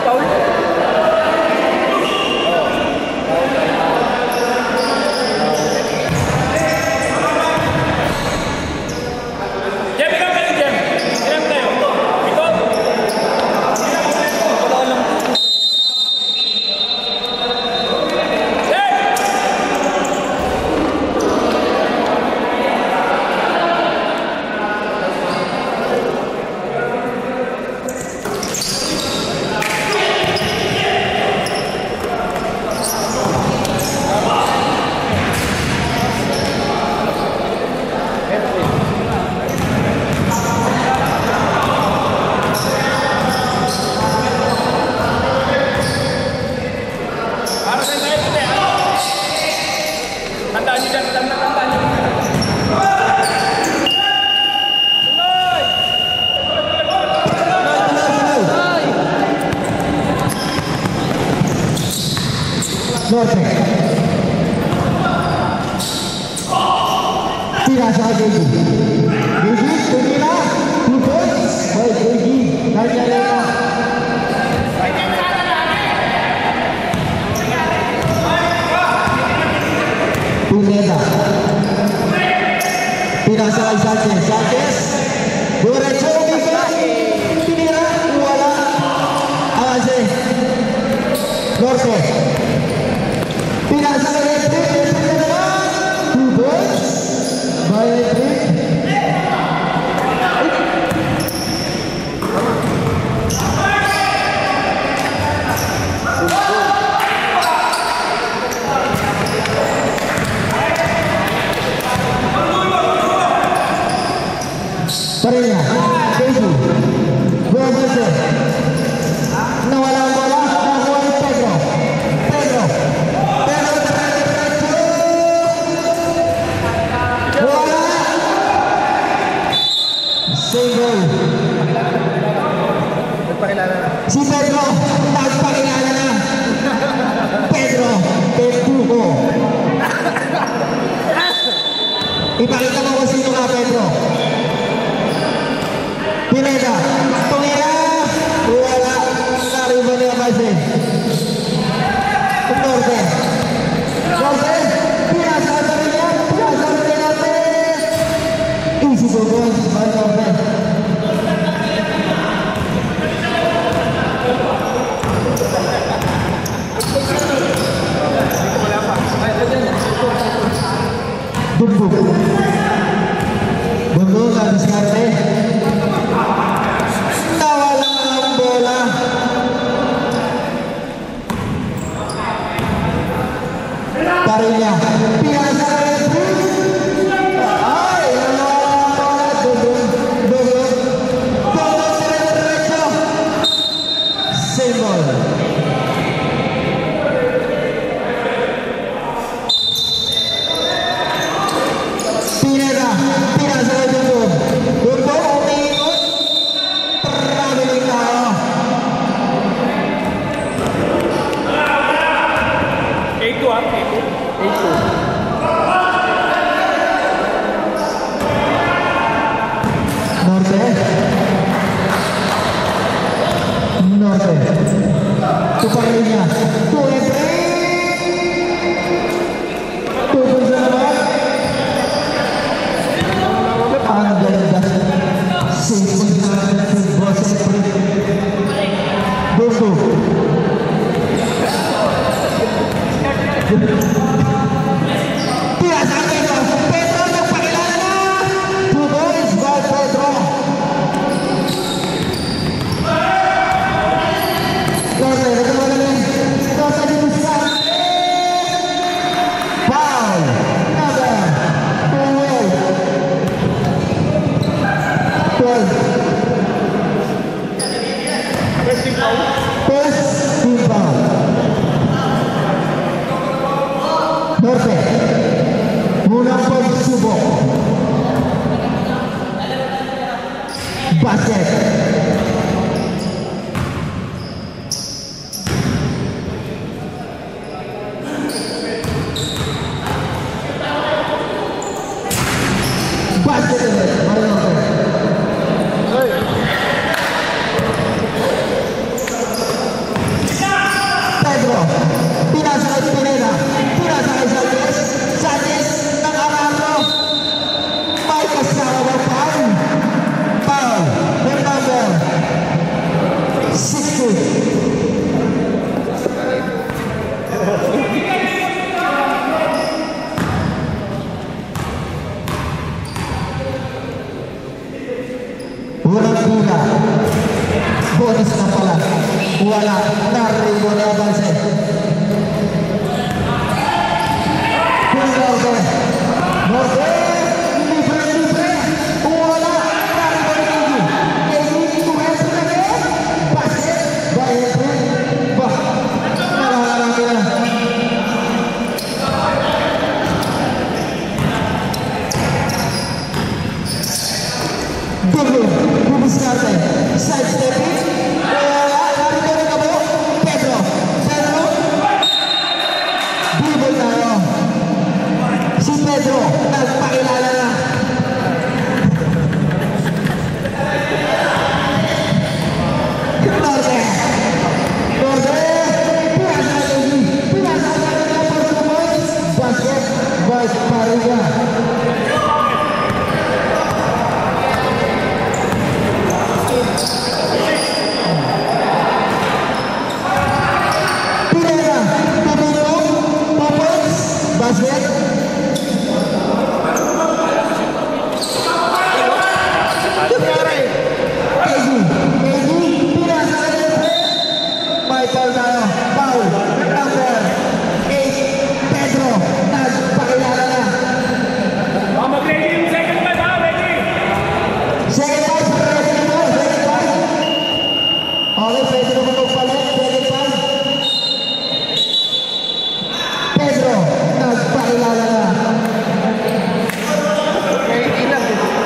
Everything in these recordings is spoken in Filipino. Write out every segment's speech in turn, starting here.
Norte. Tira sa Gigi. Gigi, tumira. 2 points. By Gigi. Kanya-kanya. Pineda. Tira sa Sanchez. Sanchez. Diretso, Mika. Pinira. Wala. Avance. Norte. Tira sa electric. Pineda. 2 points. By electric. Parenya, Keju, dua buzzer, nawala ang bola, nakuha ni Pedro, wala, single, si Pedro, nagpakilala na, Pedro, Petuco, ipakita mo kung sino ka, Pedro. Pineda, tumira, wala, nariba niya kasi. Norte, pinasa sa rin natin. Easy to go, by Norte. Dumbuk, habis karte. Parenya, biasa ay, derecho, simbol. Pineda, biasa duduk, umikot, traveling tayo. Norte, tu parenya, tu bisa naman, ang ganda, simple na football siyempre, Dumbuk, biasa Pedro nagpakilala na, 2 points by Pedro. Foul, number 12. First team foul. Norte, unang pagsubok. Basket. bonus na pala. Wala. Naribo na banse. Norte. Norte. Libre. Wala. Naribo na Kegi. Kegi, kumesa na kayo. Basket. Bayan. Bah. Naraharami na. Dulu. Bubiscarte. Side stepping. Pedro, nagpakilala na. Norte. Pinasa na for the boys. Basketbal Pariga. Pinasa, Tubigan Boyz, basket. Michael tayo, foul, number 8, Pedro, nagpakilala na. Mag-ready yung second pass, ha? Ready? Second pass, ready na mo, second pass. Okay, pwede naman magpalit, second pass. Pedro, nagpakilala na. Ready lang.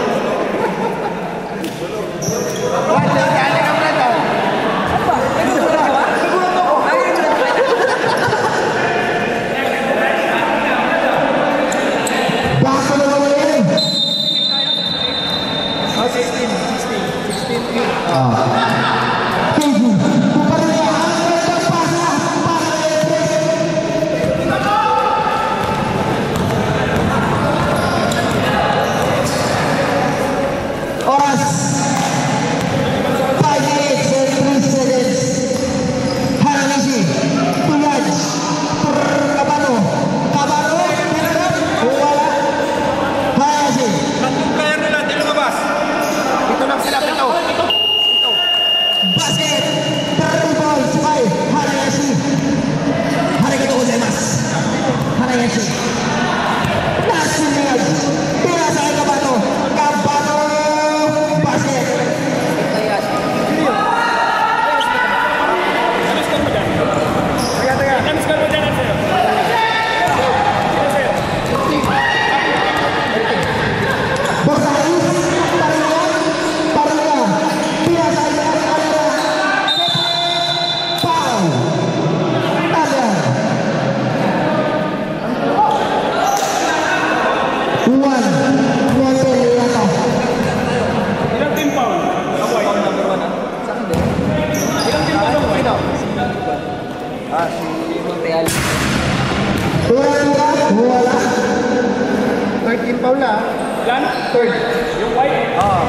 Wala. 13 foul na. Yan? Third. Yung white? Oo.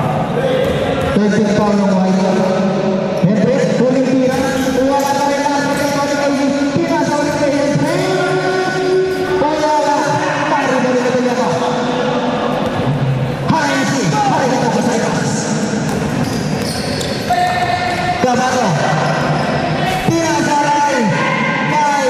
13 foul ng white. Henry, huling tira. Wala na rin lang. Tira sa ulit kay Henry. Wala. Pari na rin na niya ko. Hayasi. Pari na ko sa ikas. Kabato. Tira sa rin. Kay.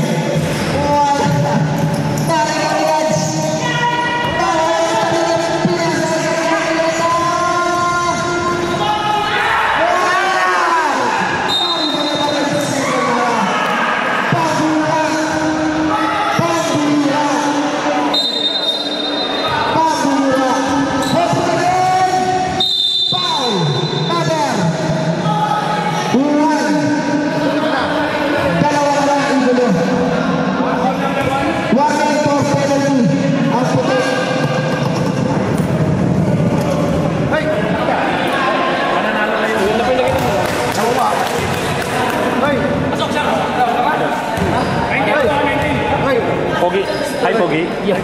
Pogi. Hi, Pogi. Yeah.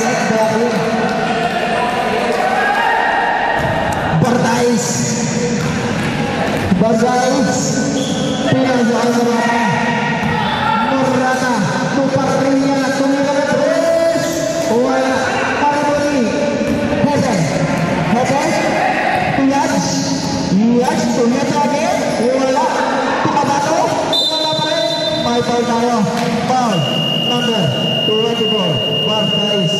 basket dari Berdais pindah Murata Tuparrinya Tubigan Boyz wala Parmoni Hesen Iyaj Tuhiat lagi wala Tukabato wala pa rin may foul tayo foul number 24 Berdais.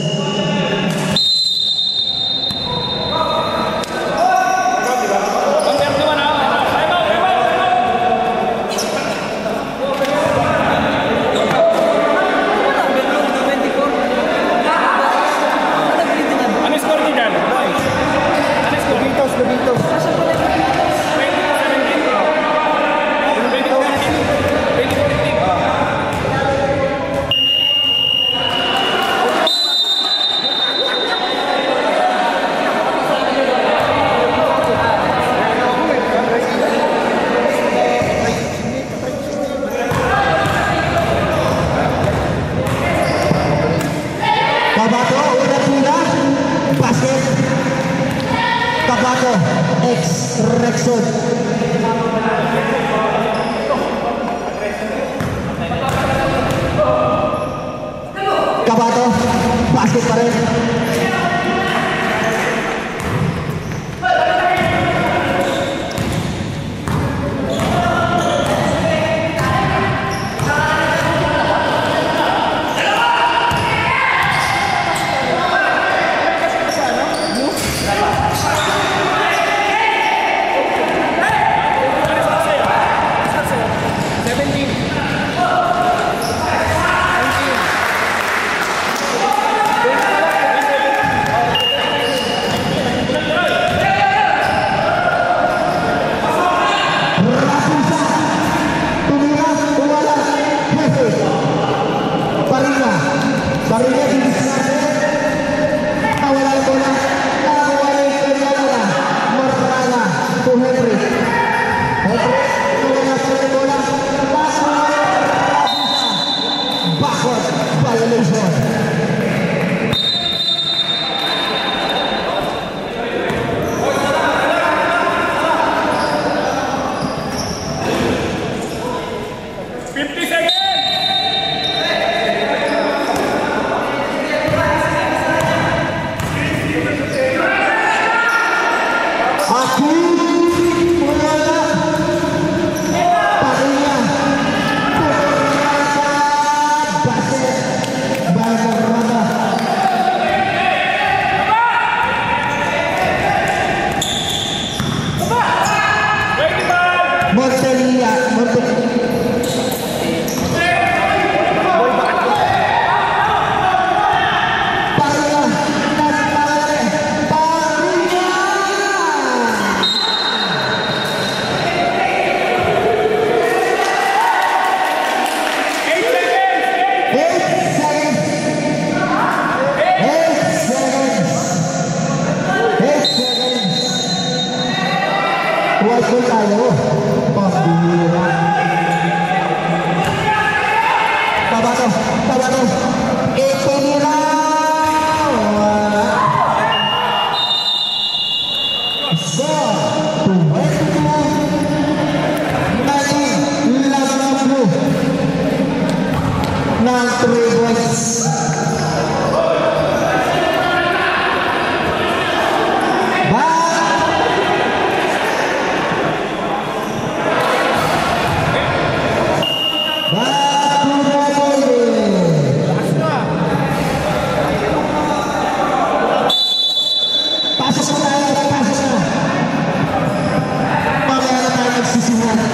Rexon Kabato basket pa rin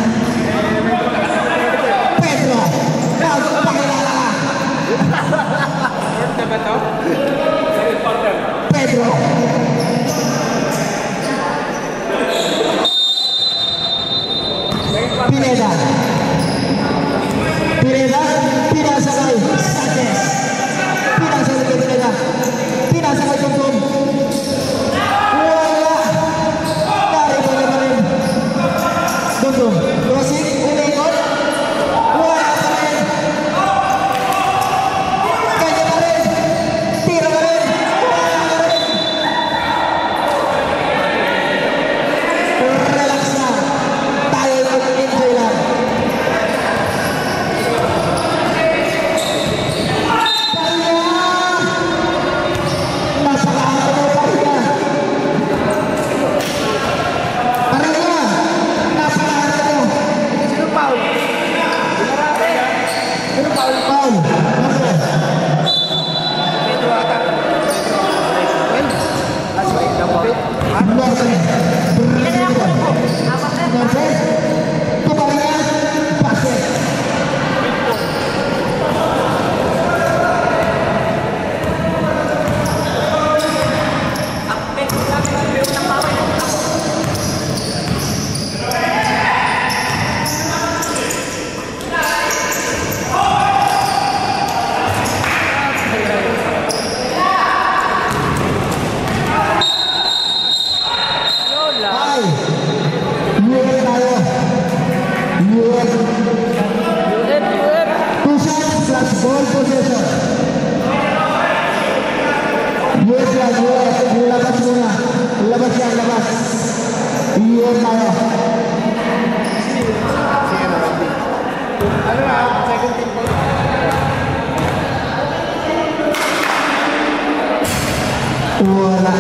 Pedro, Foul. Norte. Norte. Tubigan. Basket. Ay. Yuet tayo. Yuet. Two shots plus ball possession. Yuet lang, yuet. Labas muna. Labas yan, labas. Yuet tayo. Ano na, second team po. Wala.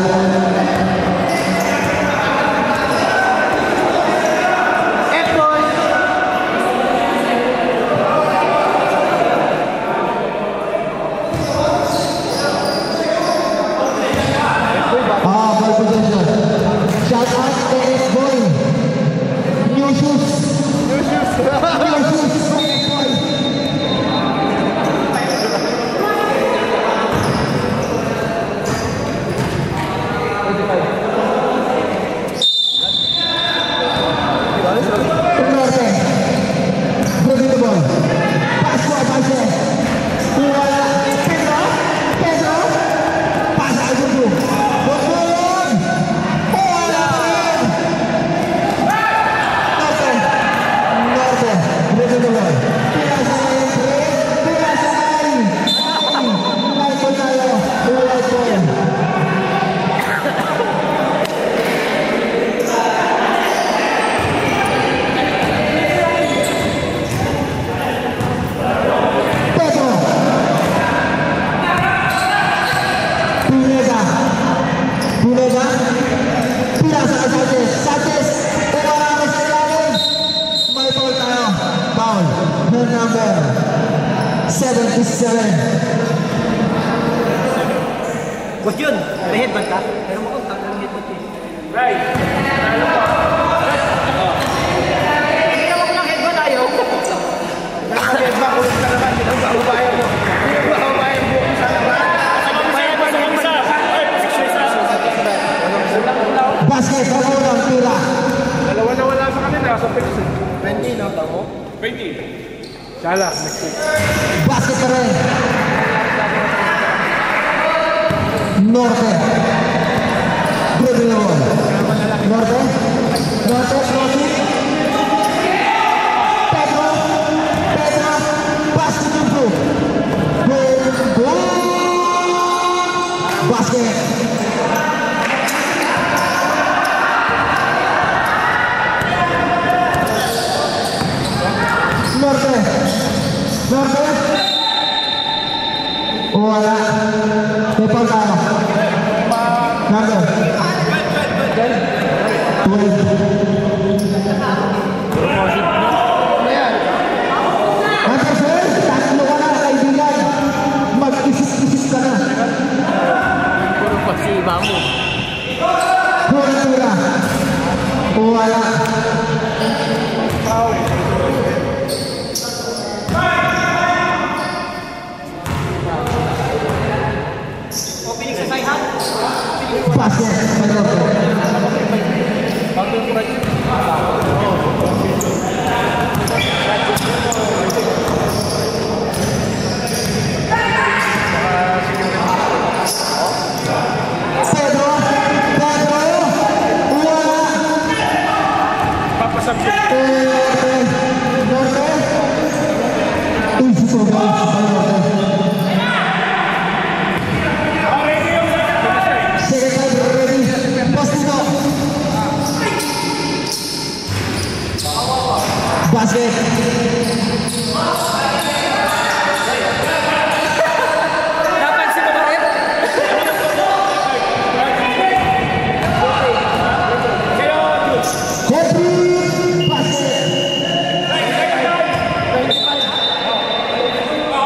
Ball possession. Shout out tennis boy. New shoes. New shoes. Tennis boy. Norte. Grabe the ball. Pass ko, pase. Wala. Pedro. Pasa al grupo. Bogolon. Wala. Norte. Grabe the ball. Pinasay. Michael tayo. Right point. Pedro. Pineda. Pinasa kay Sanchez. Sanchez. Wala ka sa ilalim. May foul tayo. Foul. Her number 77. Boss Jun, may headband ka? Pero makunta ng headband yun. Right. Hindi naman ko ng headband, ayaw. Pero mag-headband, ulit ka naman. Hindi naman kahubayan mo. Hindi naman kahubayan mo. Basket. Ako lang. Tira. Dalawa na wala sa kanila sa fix. 20, no? Tamo? 20. Sala, next week. Basket pa rin. Norte. Grabe the ball. Norte. Norte. Norte. Pedro. Pedro. Basket to blue. Goal. Basket. Norte. Norte. Wala. May foul tayo. Number 12. Answer sir, tatlo ka na kaibigan. Mag-isip-isip ka na. Puro pagsiba mo. Pura tira. Wala. Opening sa side hand. Basket. Pedro. Pedro. Wala. Papasabit. Norte. Easy to go. Second time ready. Postino. Basket. Napansin mo ba rin? Happy basket.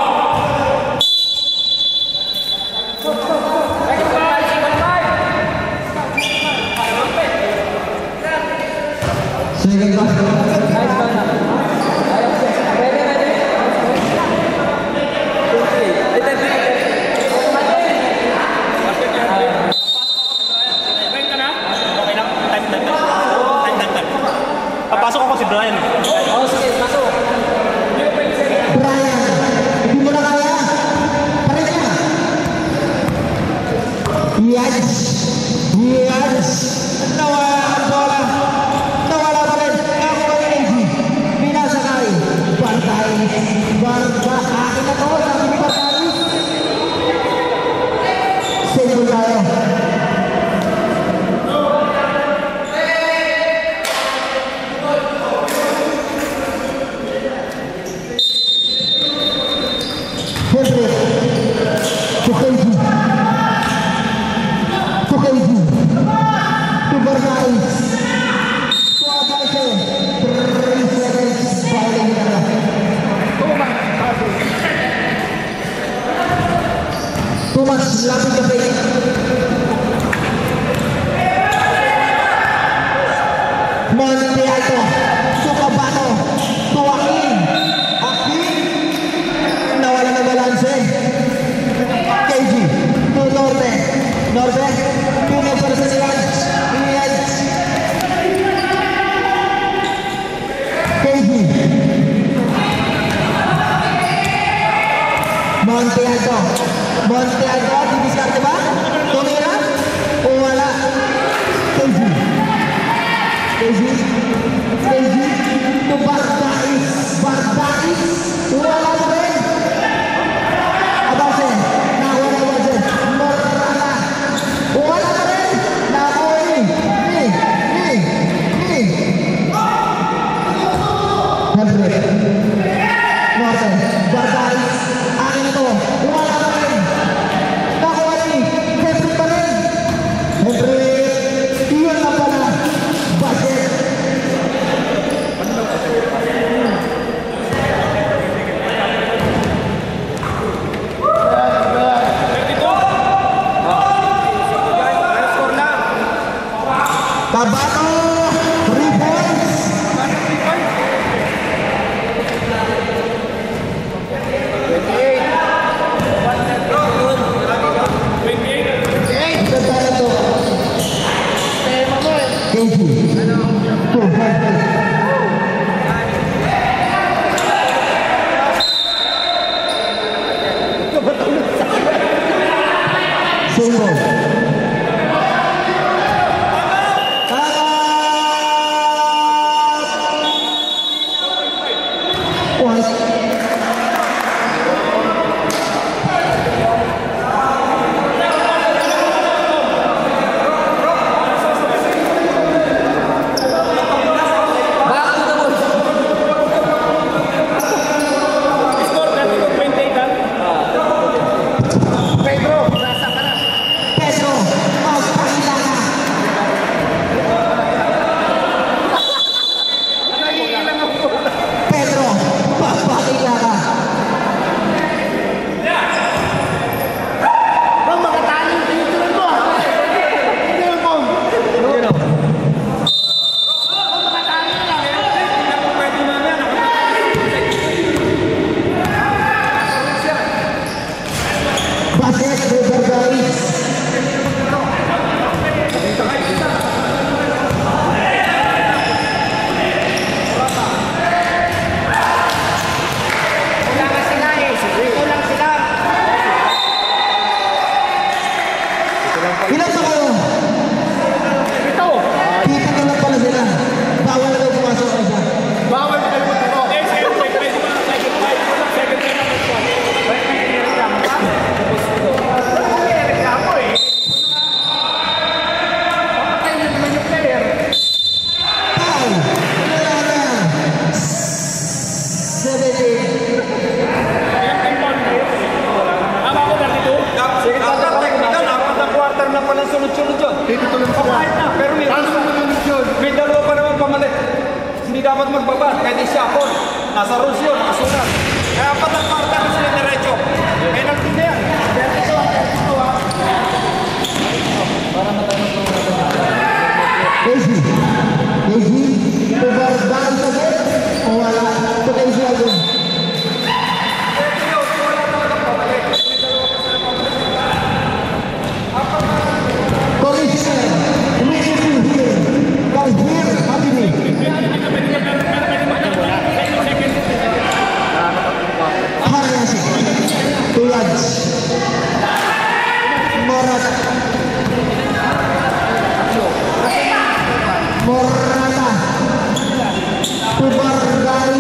Tumas, lapit ka pwede. Monte Alto, Sukabato, Tuakin, Akin, nawala na balanse. KG, to Norte, Norte, pinag para sa Silas, Ians. KG, Monte Alto, didiskarte ba? Tumira? O wala? KG, to Bardais, wala na rin. Abase, nawala Abase, Morala, wala na rin. Nakuha Henry, Norte, Bardais, akin ito, wala na rin. Nakuha ni Henry pa rin. Henry, yun na pala. Basket. Tabato, rebounds. Ilan pa kayo? Ito. Titigil lang pala sila. Bawal na daw pumasok ka isa. Bawal kayo po ito. May dalawa pa naman pamalit. Hindi dapat magbaba. Kahit isyapon. Nasa rules yun. Nakasunod. Kaya apat ang partner na sila diretso. Penalty na yan. Casey. Pabardaan sa gate. O wala. Ito Casey agad. Morata Tubigan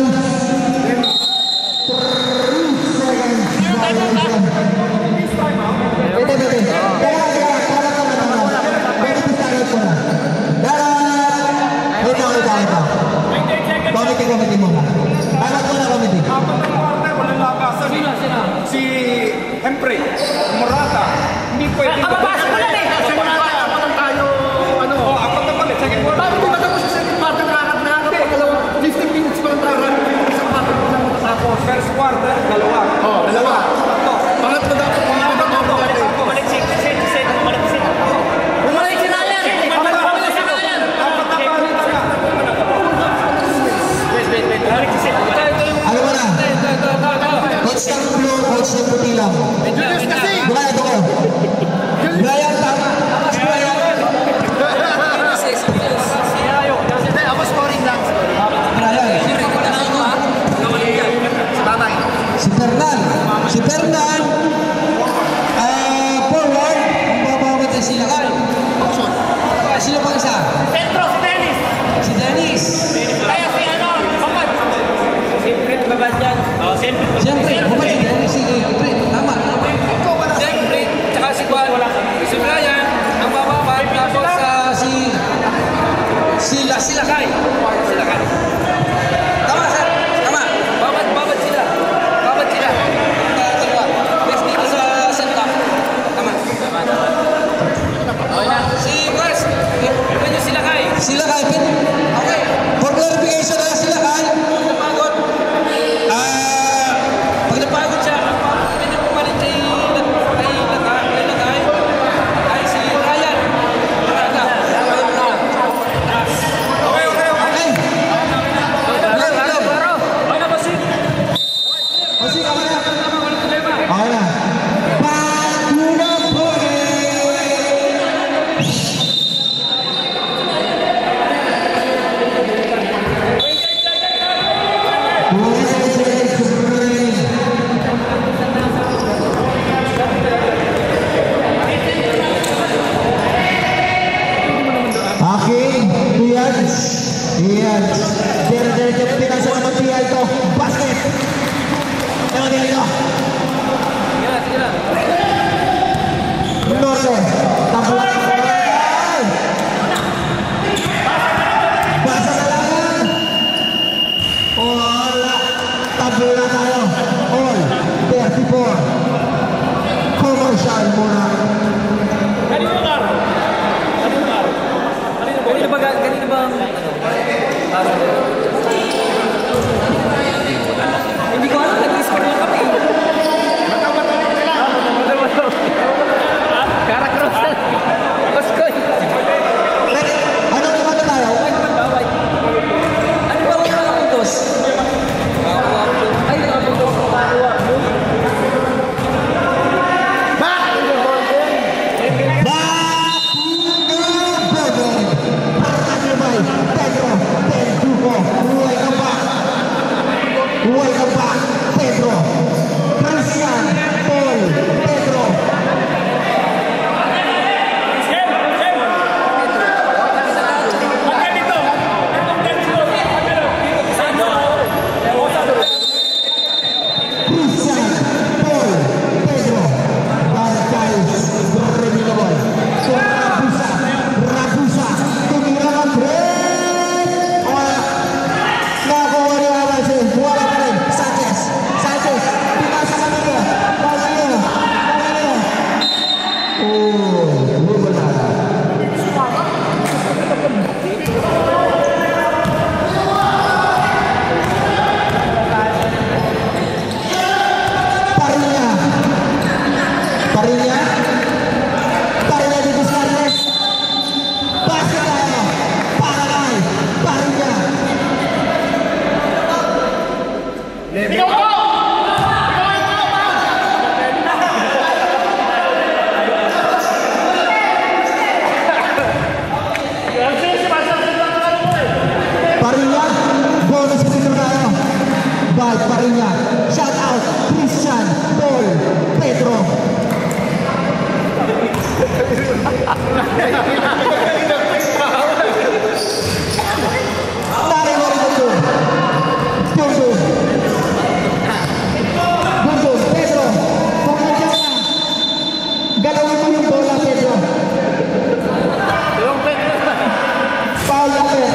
Boyz mo. Anak ko na committee. Apat ang partner, walang labasan eh. Si Hempre, Morata, hindi pwede. Kapapasok ko lang eh. Kasi Morata, apat ang tayo, ano. Oo, apat na palit. Second quarter. Bakit di ba tapos sa second part na nakakapagdalawa? 15 minutes pa ang taran. Isang part na matapos. First quarter, dalawa. Oo, dalawa. Tatlo. Pangatlo dapat. Pangatlo, tatlo. Coach ng blue, coach ng puti lang. Julius kasi! Brian, ito ko. Brian, tama. Brian. Hindi, ako scoring lang. Brian. Si Fernan. Si Fernan. Forward. Ang babawat ay sila kan. Sino pang isa? Centro, si Dennis! Si Dennis. Kaya si ano, Mamad. Siyempre, babad yan. Siyempre, babad si Dennis. Siyempre, tama. Siyempre, tsaka si Juan. Si Brian, ang bababa. Tapos Sila kay. sila ka. Tama, sir. Tama. Babad sila. Best dito sa Santa. Tama. Si Wes, medyo sila kay. Sila kay. Okay. For clarification na sila kay. Napagod. Pag napagod siya, medyo pumalit kay si Ryan. Okay. Okay na. Tubigan Boyz. Aking Tuyans. Yan. Dere-dere pinasa naman tiya ito. Basket. Ewan niya ito. Norte. Tabla. Basa na lang. Wala. Tabla tayo. All. 34. Commercial muna. Kanina ba hindi ko alam, nag-score lang kami. Karakros. Koskoy. Ano naman tayo? Ano ba wala ka puntos? Ay, nakapuntos. Welcome back, Pedro. Christian, Paul, Pedro. Christian, Paul, Pedro. Barcais, Remilabol. Rabusa. Tumira ng break. Nakuha niya naman si Wala pa rin. Sanchez. Pinasa ka nito. Pagano. Lugo na. Parinya di Biscarles. Basket tayo. Paranay. Parinya. Parinya, bonus dito tayo. Bal, Parinya. Shout out, Christian, Paul, Pedro. Pedro. Kung nandiyan ka, galawin mo yung bola, Pedro. Foul lang, Pedro.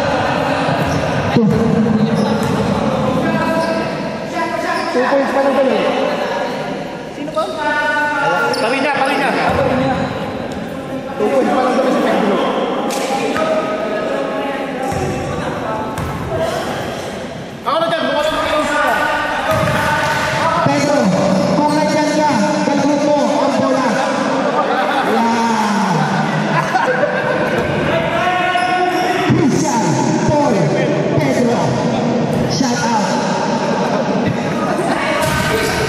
Two points pa lang pala. Sino ba? Parinya. 2 points pa lang pala si Pedro. Ako na dyan, bukas ang isa. Pedro, kung nandiyan ka, galawin mo ang bola. Christian, Paul, Pedro. Shout out.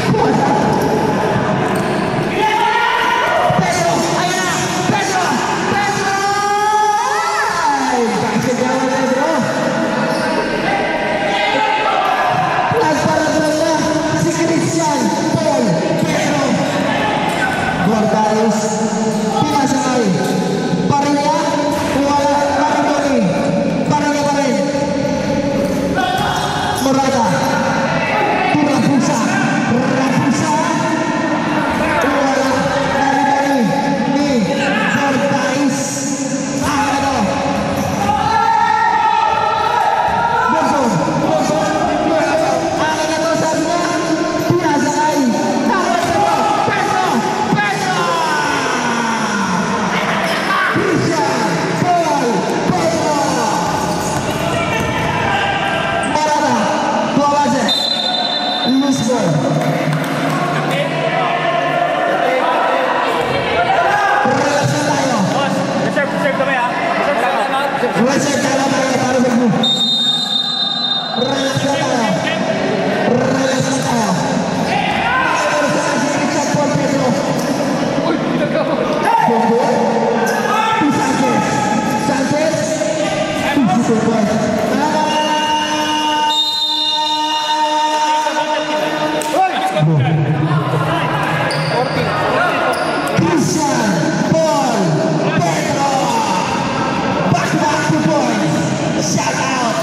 Christian, Paul, Pedro, back to points. Shout out.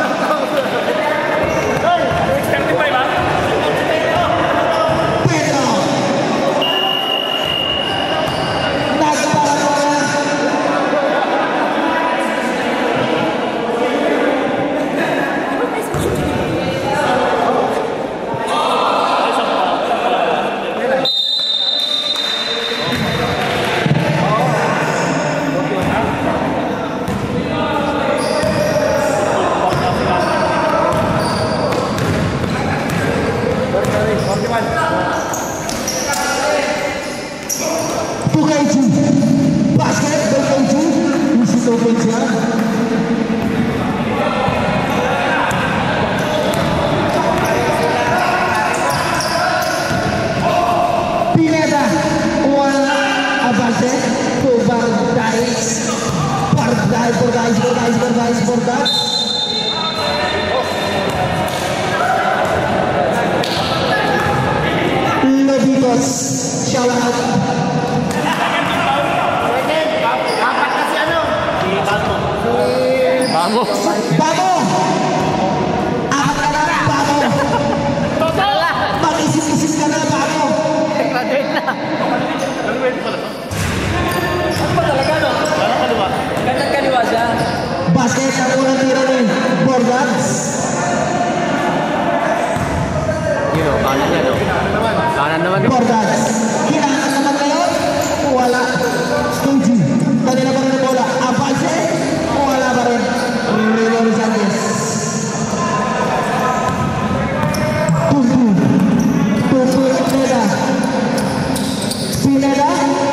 Pedro. Nagpaparola. Shout out. Bango. Bago! Apat ka na, bago! Mag-isip-isip ka na, bago! Graduate na. Ano ba talaga, no? Ano kaliwa? Gandang kaliwa siya. Basket ang unang tira ni Borgats. Yun o, kanan niya, no? Kanan naman. Borgats. Kinahan naman ngayon. Wala. Stingy. Kanina pa rin ang bola. Abase. Wala pa rin. Leon Sanchez. Tutu. Tutu Pineda. Pineda.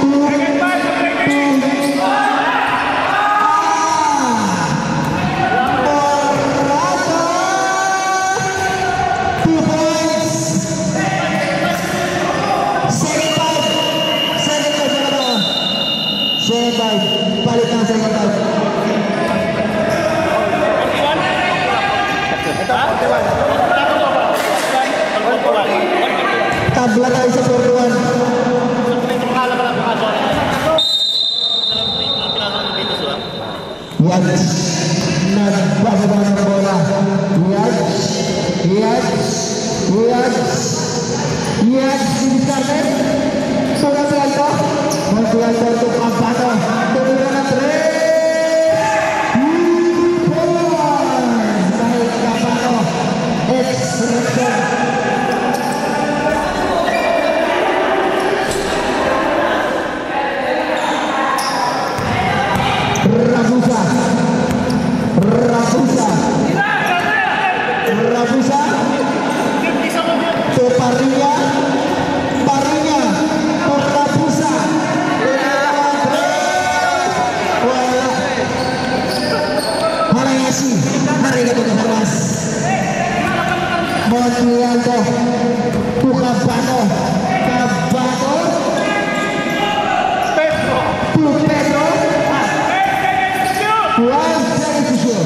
Balik ng second half. Tabla tayo sa 41. Yats. Nagbababa ng bola. Yats. Dinisarte. Surat Alto. Montiel untuk Ampano. Tubigan ng 3. Baik Ampano. Ex-Rector. Rabusa. To Parinya. Rabusa. Harayasi. Harigato ka Hamas. Montialdo. To Cabano. Pedro. One second to shoot.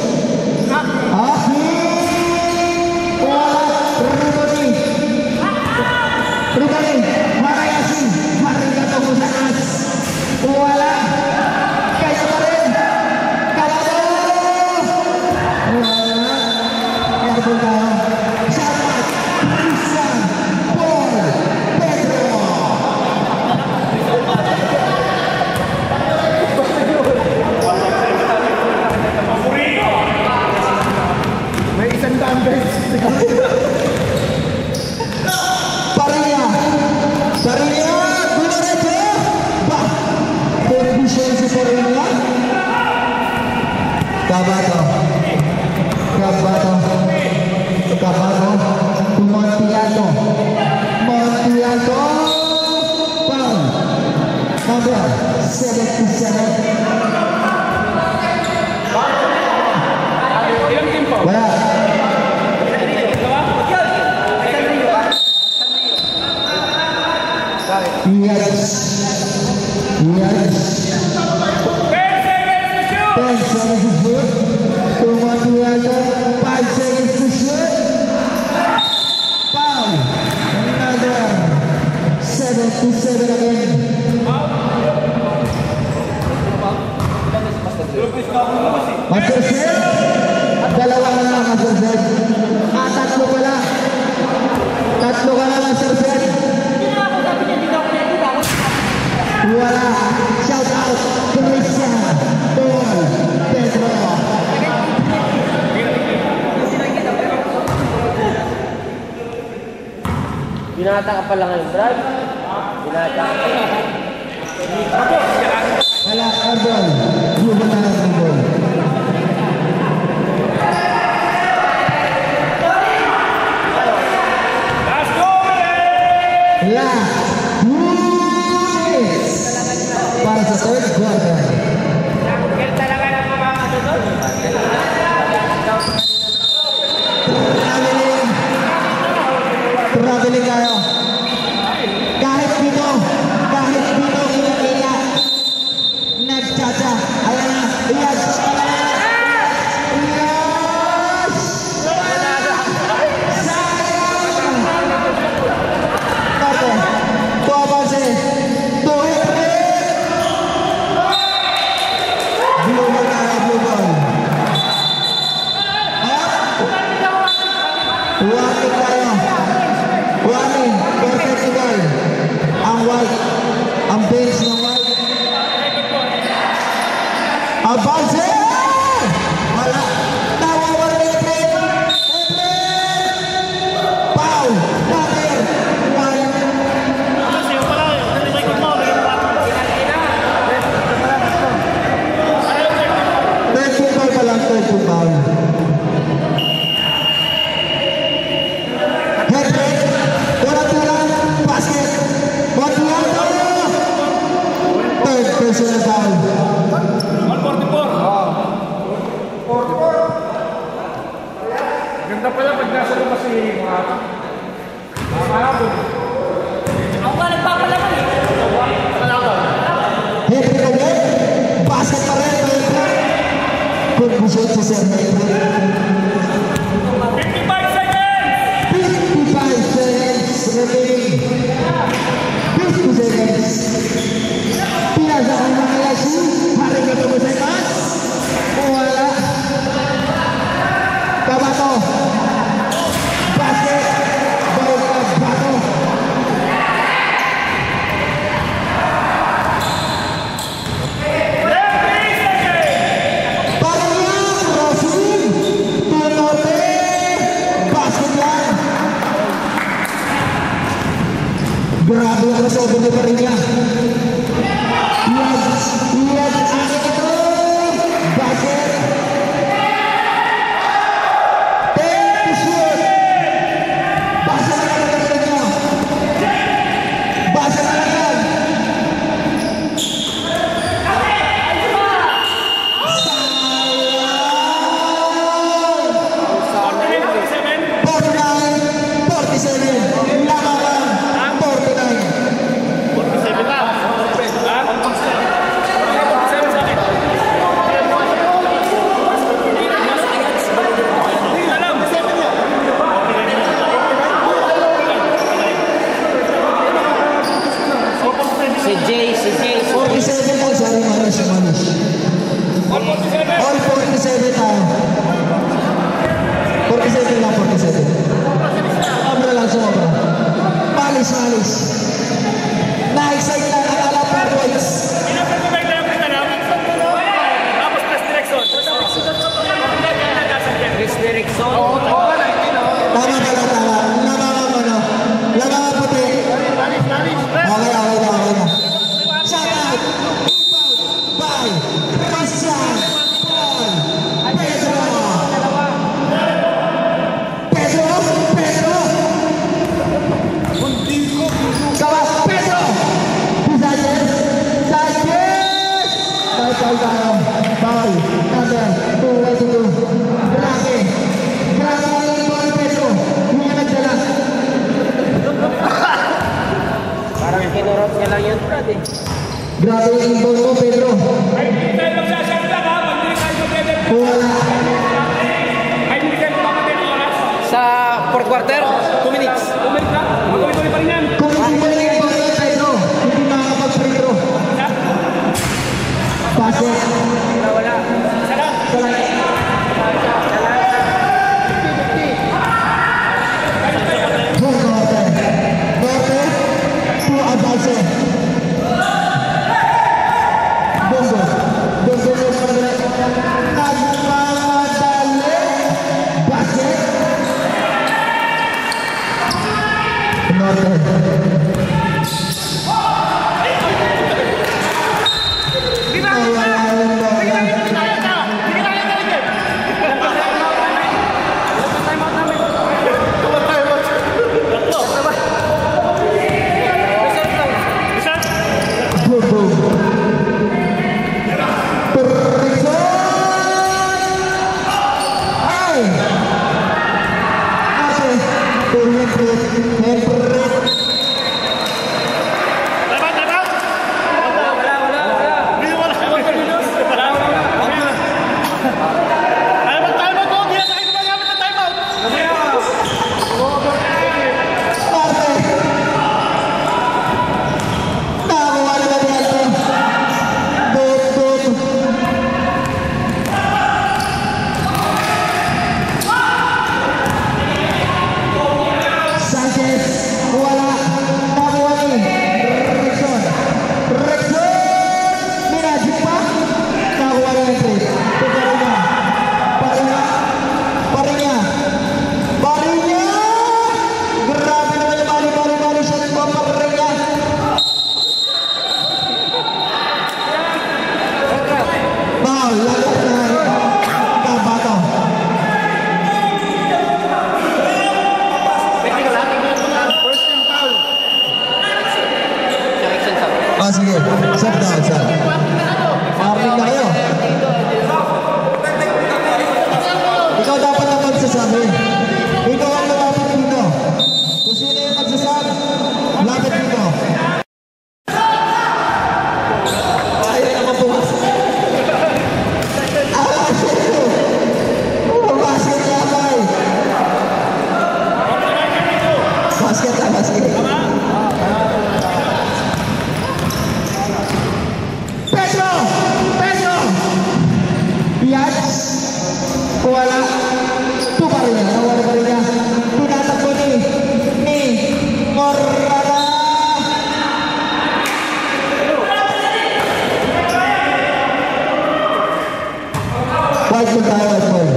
Rubani, Harayasi, Harigato Musakas. Wala. Kaya pa rin. Kalado. Wala. Airborne tayo. Sapat. Christian. Paul. Pedro. May isang dumbbells. Parinya, Dumarejo, bah, efisiensi Parinya, Cabato, Montialdo, Pau, number 77. Wala. Yes. 10 seconds to shoot. Montialdo, 5 seconds to shoot. Foul. Another. Binata ka pala ngayon, Brad. Binata ka pala. Wala, airball. Blue na ng airball. Last 2 minutes para sa third quarter. Traveling kayo. Kahit dito kita nagchacha. Ayan na. Yes. Ang bench ng white. Abase! Wala. Nawawala yung trade. Pau! Pater! One. Kasi yung pala, nalilikod mo. Third football pa lang, third football. Headbreak. Tulang-tulang. Basket. Third personal foul. 144. Ganda pala pag nasa lumas si mga makahabol. Ako nga nagpapalaman eh. Headbreak ulit. Basket pa rin. Good busot si Sir Headbreak. 55 seconds! 55 seconds remaining. 50 seconds. Pinasa ang mga yasi. Hari ka ito sa ikas. Wala. Kabato. Basket. Bawal ka bato. Parang yan. Rosin. Tunote. Basket yan. Grabe ang sobrang di pa rin niya. Yes, akin ito. Basket. Take to shoot. Basket na lang ang niya. Basket na lang yan. Sayang. 49-47. Laban. 49. 47 lang. Si Jay. 47 all, sorry, manis. All 47 tayo. 47 lang, 47. Sobra lang, sobra. Malis. Na-excite lang, akala 4 points. Tapos plus direction. Chris Derrickson. Tama. Labangan puti. Okay na. Shout out. Inbound by Christian Paul Pedro. Kawas Pedro. Sanchez. Foul. Number 222. Grabe ang ball, Pedro. Yung nagdala. Parang kinurot niya lang yun, Brad eh. Grabe yung ball mo, Pedro. Ay, hindi tayo magsasyak lang ha. Pag hindi tayo mag-edit. Wala. Ay, hindi tayo mamatay ng oras. Sa fourth quarter, 2 minutes. Tumit na. Magkawin-tuloy pa rin yan. Kung hindi mo lang yung ball mo, Pedro, hindi makakapag-free throw. Basket. Wala. Norte to Abase. Bongo nagmamadali. Basket. Sige, set down, set. Farming na kayo. Ikaw dapat na magsasabi. Ikaw ang lumapit dito. Kung sino yung magsasabi, lapit dito. Ayaw na mabukas. Basket na bay. Basket na, basket. Wala. Ito pa rin yan. Nawala pa rin yan. Tinatakbo ni Morada. White ball tayo, white ball.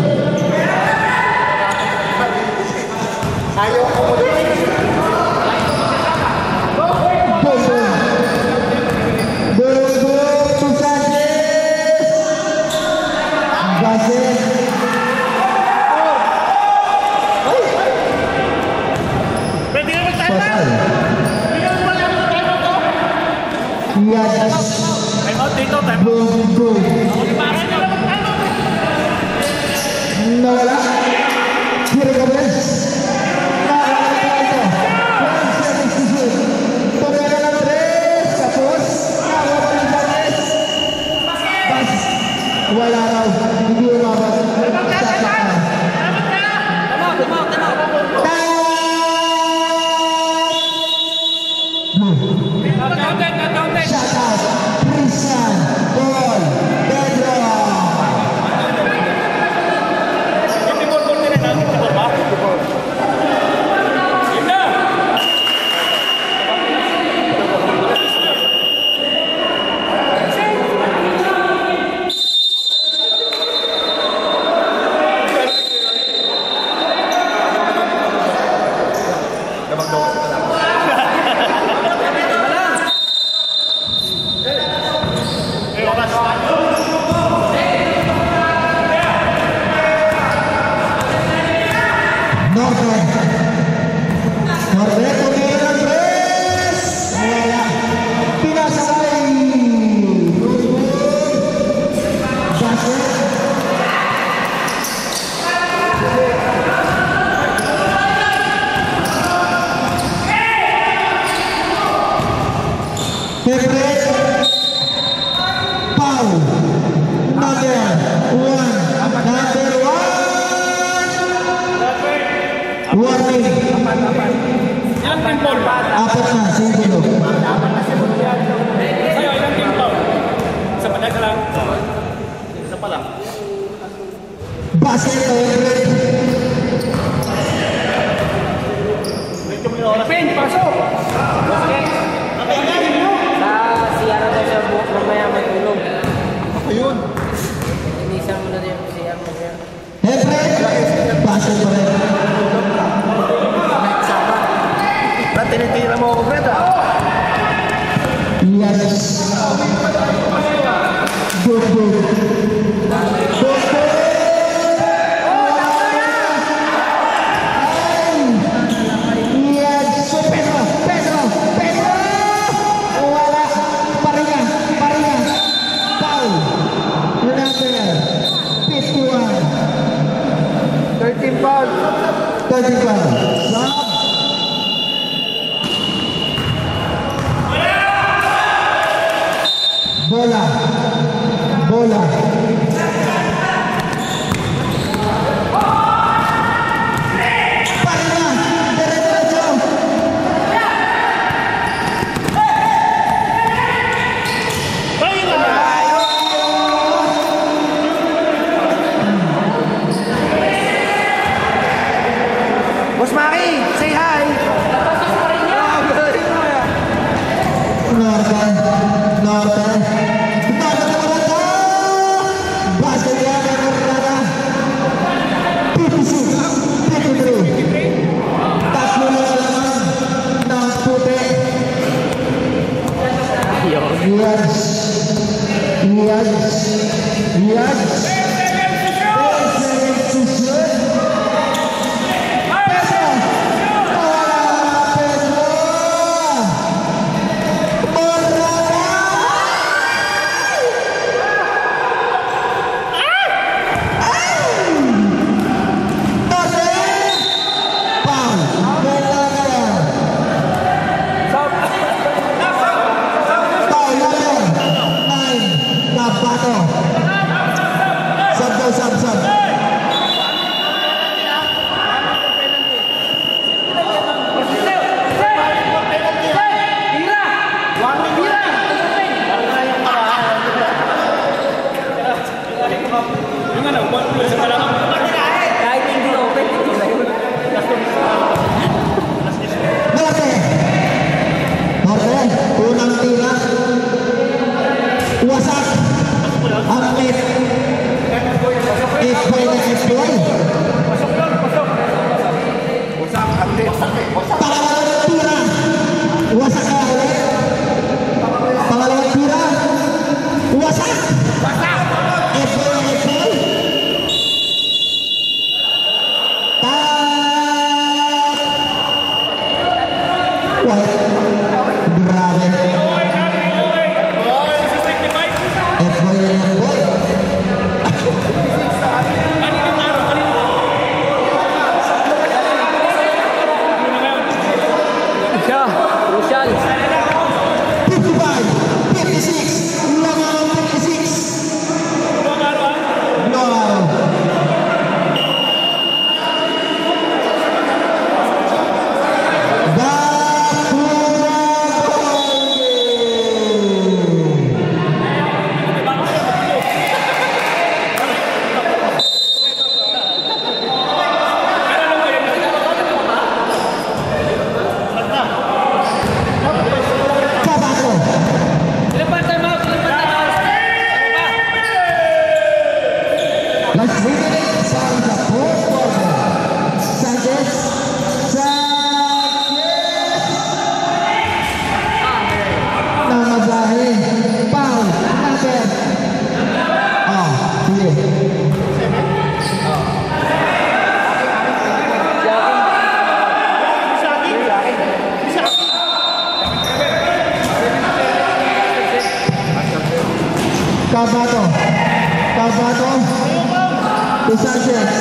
Ayaw ko mo din. Nawala. Kira Gabriel. Wala raw. Hindi umabot. Shut out. Christian. Paul. Pedro. Warning. Ilang timpol? Apat na, singulo. Sa'yo, ilang timpol? Isa pa na lang. Isa pa lang. Basket Everett. Pin, pasok! Basket. Sa CR daw siya buhok mamaya matulog. Ako yun. Inisan mo na yung CR mo siya. Everett. Basket pa rin. Tinitira Tira mo ako, Fred, ah. Yes. Good. Yes. Pedro. Wala. Paringa. Foul. Number 51. 13 foul. 35. Stop. Bola. Paringa. Diretso. Boss Maki, say hi. Norte. Basketbal 53. Tatlo na naman ng puti. Yes. Sub. Norte, unang tira. Wasak. Ang net. Pangalawang tira. Wasak na ulit. Pangalawang tira. Wasak. Kabato to Sanchez.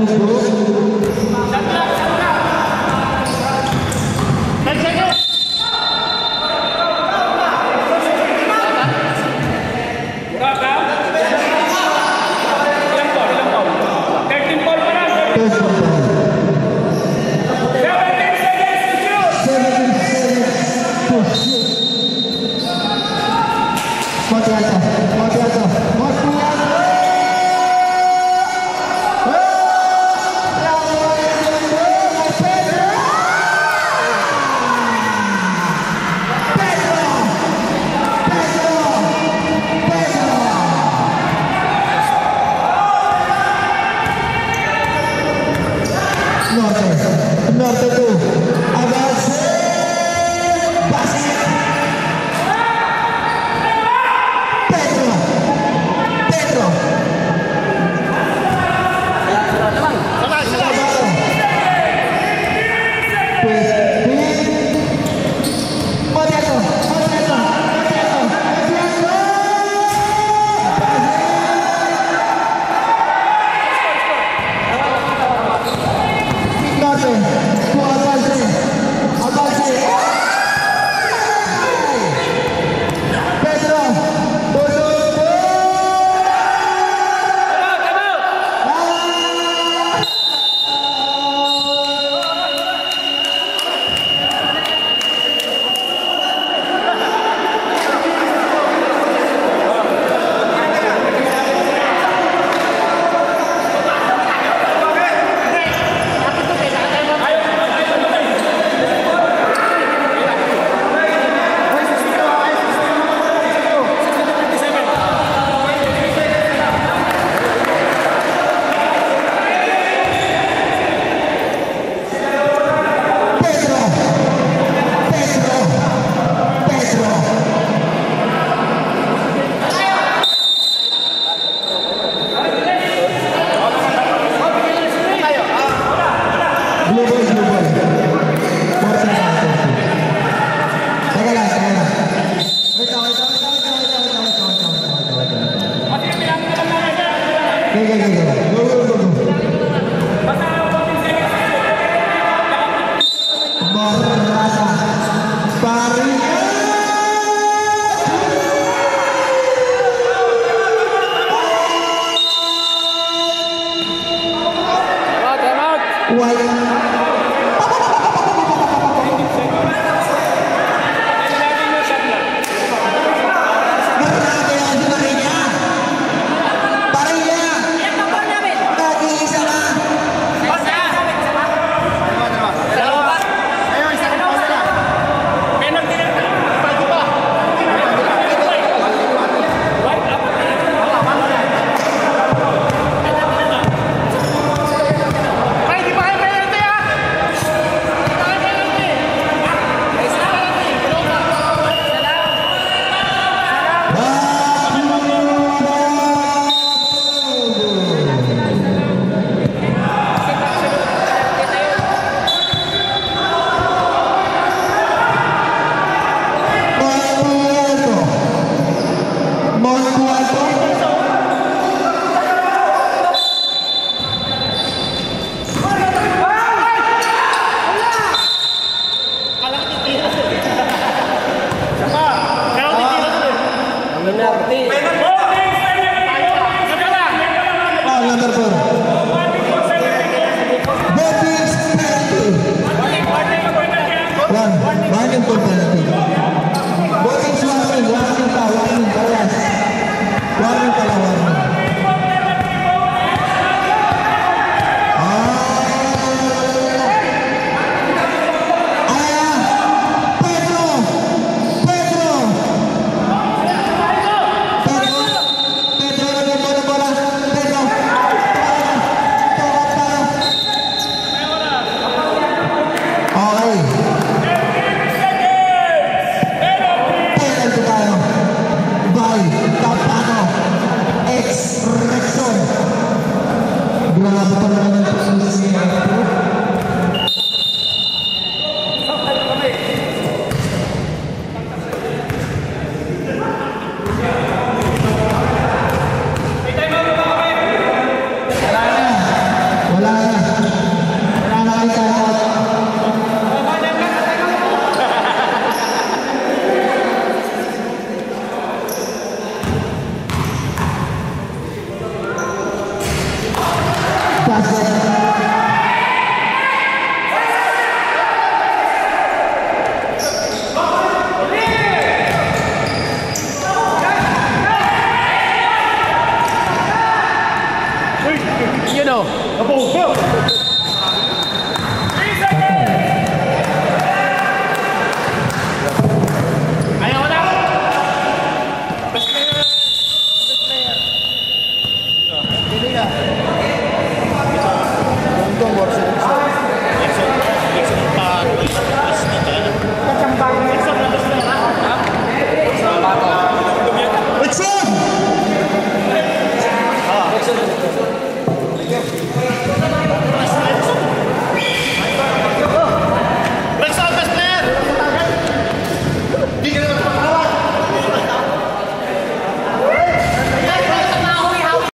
duduk. Norte tuh Agas basket Pedro Sino?